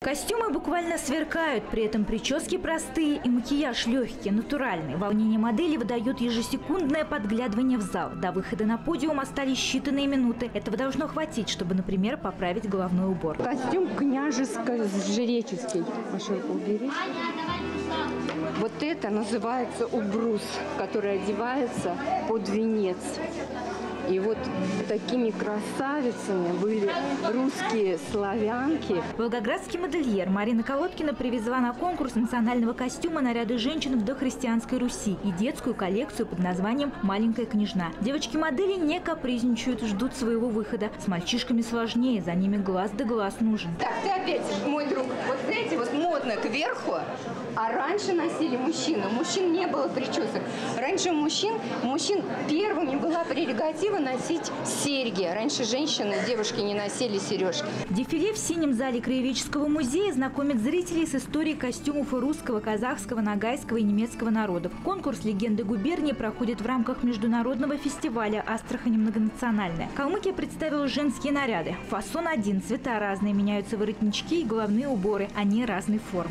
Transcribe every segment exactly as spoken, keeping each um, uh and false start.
Костюмы буквально сверкают, при этом прически простые и макияж легкий, натуральный. Волнение модели выдает ежесекундное подглядывание в зал. До выхода на подиум остались считанные минуты. Этого должно хватить, чтобы, например, поправить головной убор. Костюм княжеско-жреческий. Маша, убери. Вот это называется убрус, который одевается под венец. И вот такими красавицами были русские славянки. Волгоградский модельер Марина Колодкина привезла на конкурс национального костюма наряды женщин в дохристианской Руси и детскую коллекцию под названием «Маленькая княжна». Девочки-модели не капризничают, ждут своего выхода. С мальчишками сложнее, за ними глаз да глаз нужен. Так, ты опять, мой друг, вот знаете, вот модно кверху, а раньше носили мужчины. У мужчин не было причесок. Раньше у мужчин, у мужчин первыми была прерогатива носить серьги. Раньше женщины, девушки не носили сережки. Дефиле в синем зале Краеведческого музея знакомит зрителей с историей костюмов и русского, казахского, ногайского и немецкого народов. Конкурс «Легенды губернии» проходит в рамках международного фестиваля «Астрахань многонациональная». Калмыкия представила женские наряды. Фасон один, цвета разные, меняются воротнички и головные уборы. Они разной формы.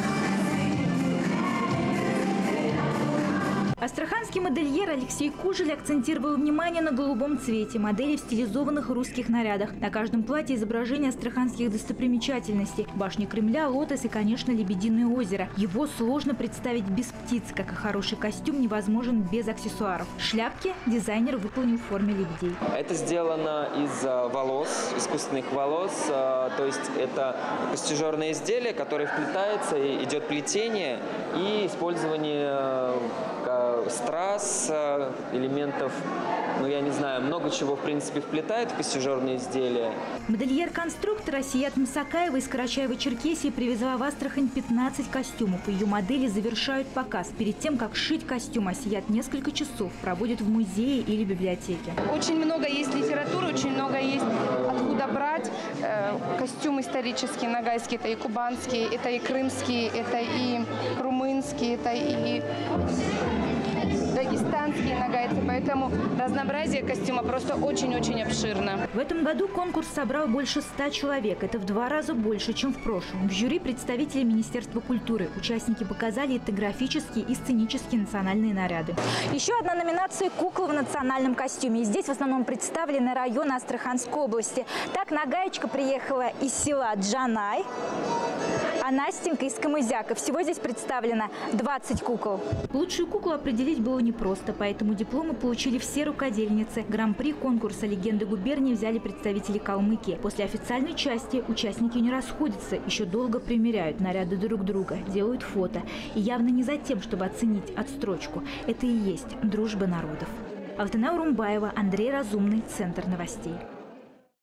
Астраханский модельер Алексей Кужель акцентировал внимание на голубом цвете, модели в стилизованных русских нарядах. На каждом платье изображение астраханских достопримечательностей – башни Кремля, лотос и, конечно, Лебединое озеро. Его сложно представить без птиц, как и хороший костюм невозможен без аксессуаров. Шляпки дизайнер выполнил в форме лебедей. Это сделано из волос, искусственных волос, то есть это костюжерное изделие, которое вплетается, и идет плетение и использование страз, элементов, ну я не знаю, много чего в принципе вплетает в костюжерные изделия. Модельер-конструктор Асият Мсакаева из Карачаева-Черкесии привезла в Астрахань пятнадцать костюмов. Ее модели завершают показ. Перед тем, как шить костюм, Асият несколько часов проводит в музее или библиотеке. Очень много есть литературы, очень много есть откуда брать. Костюм исторический, ногайский, это и кубанский, это и крымский, это и румынский, это и дагестанские нагайцы, поэтому разнообразие костюма просто очень-очень обширно. В этом году конкурс собрал больше ста человек. Это в два раза больше, чем в прошлом. В жюри представители Министерства культуры. Участники показали этнографические и сценические национальные наряды. Еще одна номинация «Кукла в национальном костюме». И здесь в основном представлены районы Астраханской области. Так нагаечка приехала из села Джанай, а Настенька из Камызяка. Всего здесь представлено двадцать кукол. Лучшую куклу определить было непросто, поэтому дипломы получили все рукодельницы. Гран-при конкурса «Легенды губернии» взяли представители Калмыкии. После официальной части участники не расходятся, еще долго примеряют наряды друг друга, делают фото. И явно не за тем, чтобы оценить отстрочку. Это и есть дружба народов. Алтынай Урумбаева, Андрей Разумный, Центр новостей.